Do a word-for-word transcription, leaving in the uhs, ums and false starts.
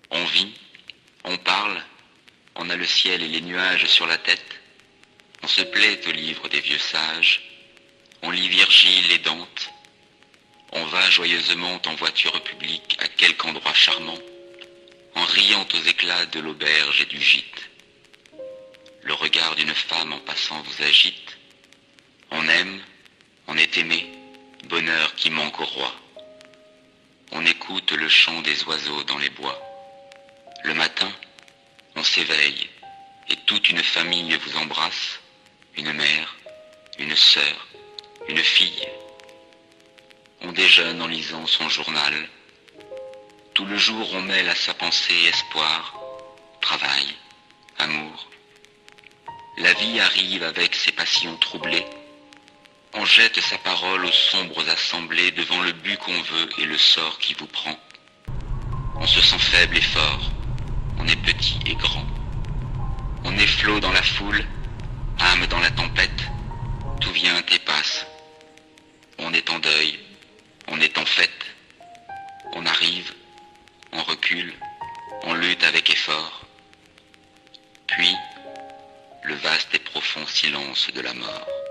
On vit, on parle, on a le ciel et les nuages sur la tête, on se plaît au livre des vieux sages, on lit Virgile et Dante, on va joyeusement en voiture publique à quelque endroit charmant, en riant aux éclats de l'auberge et du gîte. Le regard d'une femme en passant vous agite, on aime, on est aimé, bonheur qui manque au roi. On écoute le chant des oiseaux dans les bois. Le matin, on s'éveille, et toute une famille vous embrasse, une mère, une sœur, une fille. On déjeune en lisant son journal. Tout le jour on mêle à sa pensée espoir, travail, amour. La vie arrive avec ses passions troublées. On jette sa parole aux sombres assemblées devant le but qu'on veut et le sort qui vous prend. On se sent faible et fort, on est petit et grand. On est flot dans la foule, âme dans la tempête, tout vient et passe. On est en deuil, on est en fête. On arrive, on recule, on lutte avec effort. Puis, le vaste et profond silence de la mort.